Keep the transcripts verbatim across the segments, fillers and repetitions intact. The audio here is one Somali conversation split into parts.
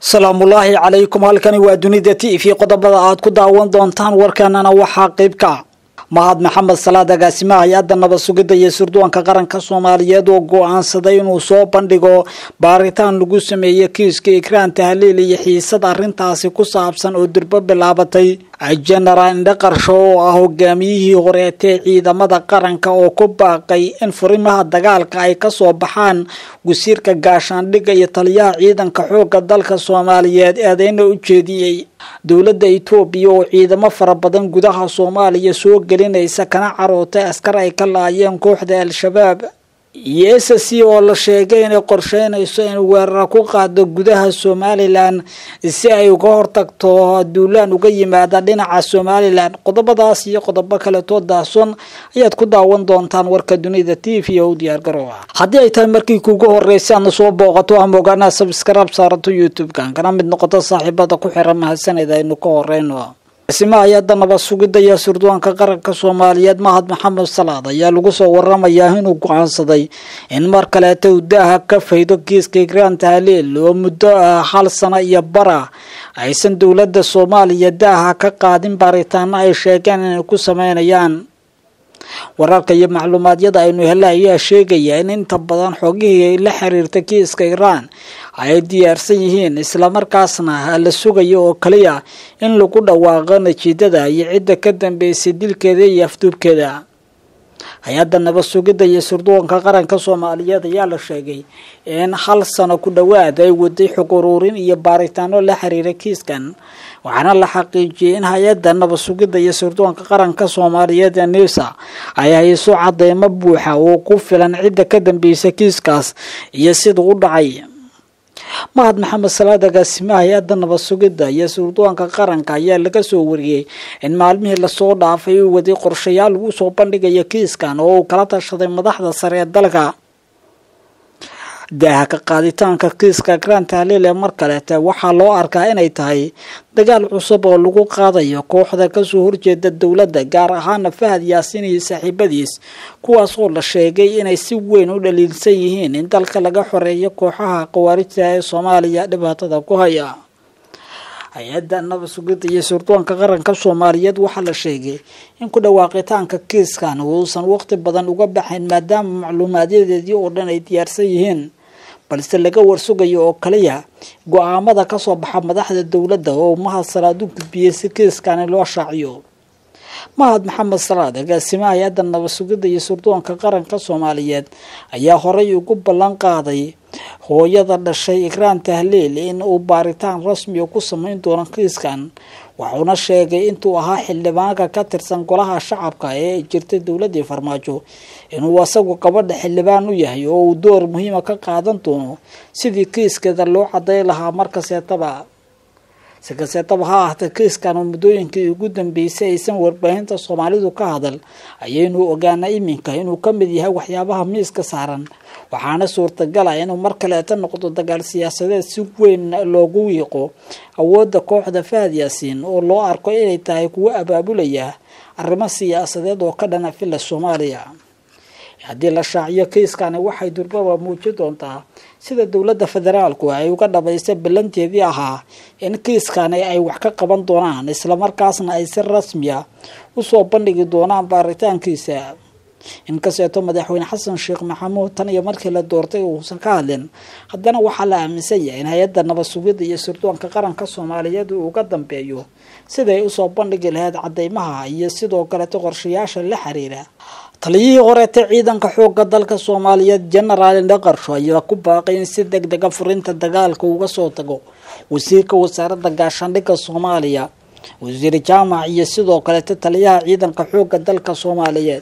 السلام الله عليكم halkani waa dunida T V qodobada aad ku daawan doontaan warkanana waxa qaybka Mahad Maxamed Salaad agaasimaha hay'adda nabad sugidda iyo sirdoonka qaranka Soomaaliyeed oo go'aansaday inuu soo bandhigo baaritaan lagu sameeyo kiiska Ikraan Tahliil iyo xiisad arintaasi ku saabsan oo dirba bilaabatay General Ndaqarsho oo ah hogaamiyihii hore ee ciidamada qaranka oo ku baaqay in furimaha dagaalka ay ka soo baxaan wasiirka gaashaandhigga iyo taliyaha ciidanka xoogga dalka Soomaaliyeed eedeyna u jeediyay dawladda Itoobiya oo ciidamo fara badan gudaha Soomaaliya soo gelinaysa kana carootay askar ay ka laayeen kooxda Al-Shabaab yes si oo la sheegay inay qorsheynayso in weerar ku qaado gudaha Somaliland si ay uga hortagto duulaan uga yimaada dhinaca Somaliland qodobadaas iyo qodobo kale oo daason ayaad ku daawan doontaan warka dunida T V oo diyaar garow haddii ay tahay markii kuugu horeysay aan soo booqato ama ogana subscribe saarato YouTube-kan kana mid noqoto saaxiibada ku xiran mahadsanida inuu ka horeyno اسمها hay'adda nabad sugidda iyo sirdoonka qaranka Soomaaliyeed Mahad Maxamed Salaad ayaa lagu soo waramayaa inuu go'aansaday in mar kale uu daaha ka faydo kiiska Ikraan Tahliil oo muddo hal sano iyo bara aysan dawladda Soomaaliya daaha ka qaadin baaritaan ay sheegeen inay ku sameeyaan wararka iyo macluumaadyada aynu helay ayaa sheegaya in inta badan xogihii la xiriirta kiiska Ikraan ay diyaarsan yihiin isla markaasna la sugayo oo kaliya in lagu dhawaaqo natiijada iyo cidda ka dambeysay dilkeeda iyo afduubkeeda hay'adda nabad sugidda iyo sirdoonka qaranka Soomaaliyeed ayaa la sheegay in hal sano ku dhawaad ay waday xog ururin iyo baaritaano la xiriira kiiskan waxaana la xaqiijiyay in hay'adda nabad sugidda iyo sirdoonka qaranka Soomaaliyeed ee NISA ay hayso cadeymo buuxa oo ku filan cidda ka dambeysay kiiskaas iyo sida uu dhacay Mahad Maxamed Salaad agaasimaha hay'adda nabad sugidda iyo sirdoonka qaranka ayaa laga soo wariyay in maalmihii la soo dhaafay uu waday qorshayaal lagu soo bandhigayo kiiskan oo kala tashaday madaxda sare ee dalka daaha ka qaaditaanka kiiska Ikraan Tahliil ee mar kale waxaa loo arkaa inay tahay dagaal cusub oo lagu qaadayo kooxda ka soo horjeeda dawladda gaar ahaan Fahad Yaasiin iyo saaxiibadiis kuwaas oo la sheegay inay si weyn u dhaliilsan yihiin in dalka laga xoreeyo kooxaha qawaarijta ee Soomaaliya dhibaatada ku haya hay'adda nabad sugidda iyo sirdoonka qaranka Soomaaliyeed waxa la sheegay in ku dhawaaqitaanka kiiskan uusan waqti badan uga baxayn maadaama macluumaadyadii oo dhan ay diyaarsan yihiin balse laga warsugayo oo kaliya go'aamada ka soo baxa madaxda dawladda oo Mahad Salaad u gudbiyay si kiiskan loo shaaciyo Mahad Maxamed Salaad agaasimaha hay'adda nabad sugidda iyo sirdoonka qaranka Soomaaliyeed ayaa horay ugu ballan qaaday hooyada dhashay Ikraan Tahliil in uu baaritaan rasmi ah ku sameyn doono kiiskan wuxuuna sheegay intuu ahaa xildhibaanka ka tirsan golaha shacabka ee jirtay dawladda Farmaajo inuu asagu gabadha xildhibaan u yahay oo uu door muhiim ah ka qaadan doono sidii kiiskeeda loo cadeey lahaa marka seetaba sagaasataba ha ahta kiiskan muddooyinkii ugu dambeysay aysan warbaahinta Soomaalidu ka hadal ayaynu ogaanay iminka inuu ka mid yahay waxyaabaha miiska saaran waxaana suurtagal ah inuu mar kale ta noqdo dagaal siyaasadeed si weyn loogu wiiqo awoodda kooxda Fahad Yaasiin oo loo arko inay tahay kuwa abaabulaya arrimo siyaasadeed oo ka dhana fila Soomaaliya haddii la shaaciyo kiiskan waxay durbaba muujin doontaa sida dawladda federaalku ay uga dhabaysay bilanteedii ahaa in kiiskan ay wax ka qaban doonaan isla markaasna ay si rasmi ah u soo bandhigi doonaan baaritaankiisa in ka seeto madaxweyne Xasan Sheekh Maxamuud tan iyo markii la doortay uu san ka hadlin haddana waxa la aaminsan yahay in hay'adda nabad sugidda iyo sirdoonka qaranka Soomaaliyeed uu uga dambeeyo siday u soo bandhigi lahayd cadeymaha iyo sidoo kale qorshayaasha la xiriira taliyihii hore ee ciidanka xoogga dalka Soomaaliyeed General Ndaqarsho ayaa ku baaqay in si degdeg ah furinta dagaalka uga soo tago wasiirka wasaaradda gaashaandhigga Soomaaliya wasiir jaamac iyo sidoo kale taliyaha ciidanka xoogga dalka Soomaaliyeed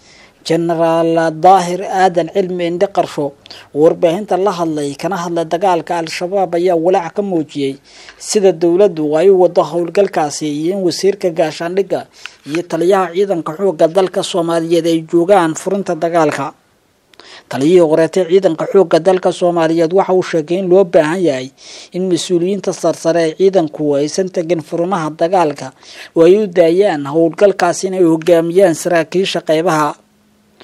General Daahir Aadan Cilmi Ndaqarsho warbaahinta la hadlay kana hadlay dagaalka Al-Shabaab ayaa walaac ka muujiyay sida dawladdu ay u wado howlgalkaasi in wasiirka gaashaandhigga iyo taliyaha ciidanka xoogga dalka Soomaaliyeed ay joogaan furinta dagaalka taliyihii hore ee ciidanka xoogga dalka Soomaaliyeed waxa uu sheegay in loo baahan yahay in mas'uuliyiinta sarsare ee ciidanku aysan tagin furimaha dagaalka oo ay u daayaan howlgalkaasi inay hogaamiyaan saraakiisha qaybaha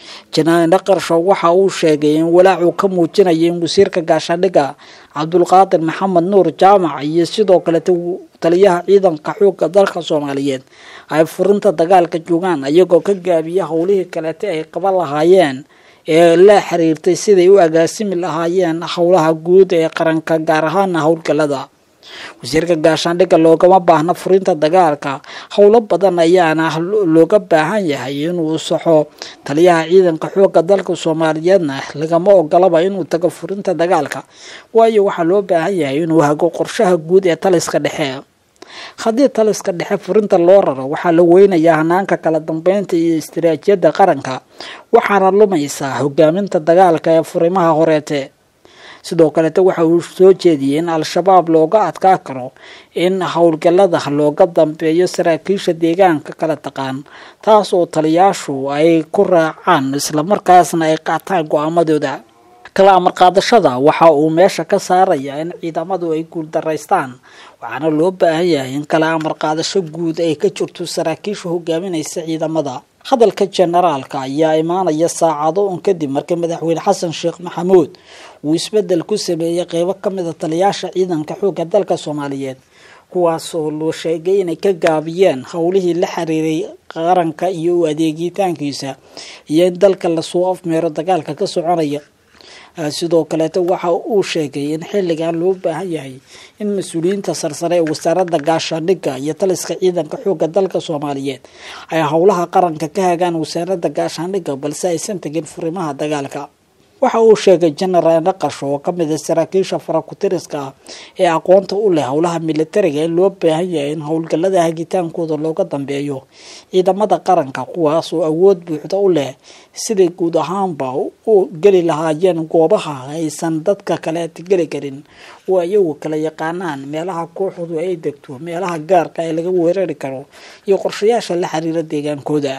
Janaan Dhaqarsho waxa uu sheegay in walaacu ka muujinayay wasiirka gaashaandhigga Cabdulqaadir Maxamed Nuur Jaamac iyo sidoo kale taliyaha ciidanka xoogga dalka Soomaaliyeed ay furinta dagaalka joogaan ayagoo ka gaabiya howlihii kale ay qaban lahaayeen ee la xiriirtay sidii u agaasimi lahaayeen howlaha guud ee qaranka gaar ahaan howlgalada. wasiirka gaashaandhigga loogama baahna furinta dagaalka howlo badan ayaana looga baahan yahay inuu saxo taliyaha ciidanka xoogga dalka Soomaaliyeedna lagama ogolaba inuu tago furinta dagaalka waayo waxa loo baahan yahay inuu hago qorshaha guud ee taliska dhexe. haddii taliska dhexe furinta loo raro waxaa la weynayaa hanaanka kala dambeynta iyo istiraatiijiyadda qaranka waxaana lumaysaa hogaaminta dagaalka ee furimaha horeete. sidoo kale waxa uu soo jeediyay in al-shabaab looga adkaa karo in howlgallada looga dambeeyo saraakiisha deegaanka kala taqaan taas oo taliyaashu ay ku raacaan isla markaasna ay qaataan go'aamadooda. kala amar qaadashada waxa uu meesha ka saaraya in ciidamadu ay guul daraystaan waxaana loo baahan yahay in kala amar qaadasho guud ay ka jirto saraakiisha hogaaminaysa ciidamada. hadalka generaalka ayaa imaanaya saacado un kadib markii madaxweyne xasan sheekh maxamuud uu isbedel ku sameeyay qaybo ka mid ah taliyaasha ciidanka xoogga dalka Soomaaliyeed kuwaas oo loo sheegay inay ka gaabiyeen howlihii la xiriiray qaranka iyo adeegitaankiisa iyo in dalka la soo afmeero dagaalka ka soconaya. sidoo kale waxa uu sheegay in xilligan loo baahan yahay in mas'uuliyiinta sarsare ee wasaaradda gaashaandhigga iyo taliska ciidanka xoogga dalka Soomaaliyeed ay howlaha qaranka ka hagaan wasaaradda gaashaandhigga balse aysan tagin furimaha dagaalka. waxa uu sheegay Janaan Dhaqarsho oo ka mid ah saraakiisha farakutiriska ee aqoonta u leh howlaha militariga in loo baahan yahay in howlgallada hagitaankooda looga dambeeyo ciidamada qaranka kuwaas oo awood buuxda u leh sidii guud ahaanba u geli lahaayeen goobaha aysan dadka kale tigeli karin oo ayagu kala yaqaanaan meelaha kooxdu ay degto meelaha gaarka ee laga weerari karo iyo qorshayaasha la xiriira deegaankooda.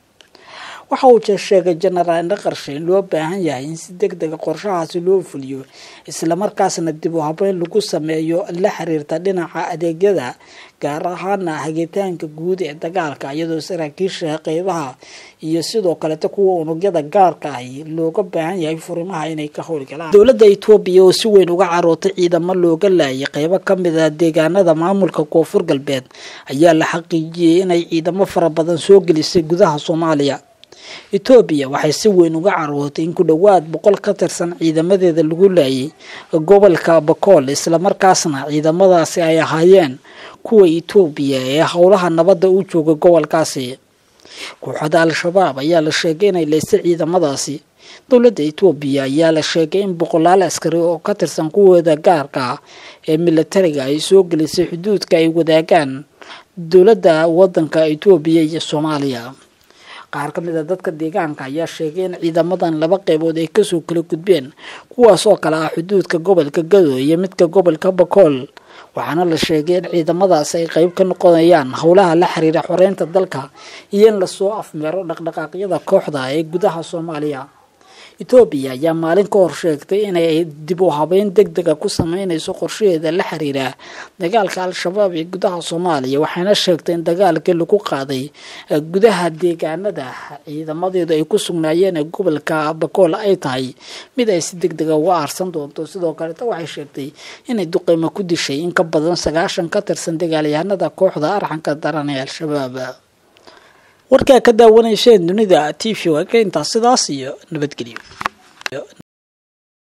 waxa uu sheegay Janaan Dhaqarsho in loo baahan yahay in si degdeg ah qorshahaasi loo fuliyo isla markaasna dib u habeyn lagu sameeyo la xiriirta dhinaca adeegyada gaar ahaan hagitaanka guud ee dagaalka iyadoo saraakiisha qaybaha iyo sidoo kale kuwa unugyada gaarka ah looga baahan yahay furimaha inay ka howlgalaan. dowladda Itoobiya oo si weyn uga carootay ciidamo looga laayay qaybo ka mid ah deegaanada maamulka Koonfur Galbeed ayaa la xaqiijiyay inay ciidamo fara badan soo gelisay gudaha Soomaaliya. Itoobiya waxay si weyn uga carootay in ku dhawaad boqol ka tirsan ciidamadeeda lagu laayay gobolka Bakool isla markaasna ciidamadaasi ay ahaayeen kuwa Itoobiya ee howlaha nabadda u jooga gobolkaasi. kooxda al-shabaab ayaa la sheegay inay leysay ciidamadaasi. dowladda Itoobiya ayaa la sheegay in boqolaal askari oo ka tirsan kuwooda gaarka ah ee militariga ay soo gelisay xuduudka ay wadaagaan dowladda wadanka Itoobiya iyo Soomaaliya. qaar ka mid ah dadka deegaanka ayaa sheegay in ciidamadan laba qaybood ay kasoo kala gudbeen kuwaas oo kala ah xuduudka gobolka Gado iyo midka gobolka Bakool waxaana la sheegay in ciidamadaas ay qayb ka noqonayaan howlaha la xiriira xoreynta dalka iyo in la soo afmeero dhaqdhaqaaqyada kooxda ee gudaha Soomaaliya. Itoobiya ayaa maalin ka hor sheegtay inay dib u habeyn degdeg ah ku sameynayso qorshaheeda la xiriira dagaalka al-shabaab ee gudaha Soomaaliya waxaana sheegtay in dagaalkii lagu qaaday gudaha deegaanada ciidamadeedu ay ku sugnaayeen gobolka Bakool ay tahay mid ay si degdeg ah uga aarsan doonto. sidoo kale waxay sheegtay inay duqeymo ku dishay in ka badan sagaashan ka tirsan dagaalyahanada kooxda arxanka daran ee al-shabaab. warka ka daawanayeen dunida T V waa ka intaas sidaas iyo nabadgelyo.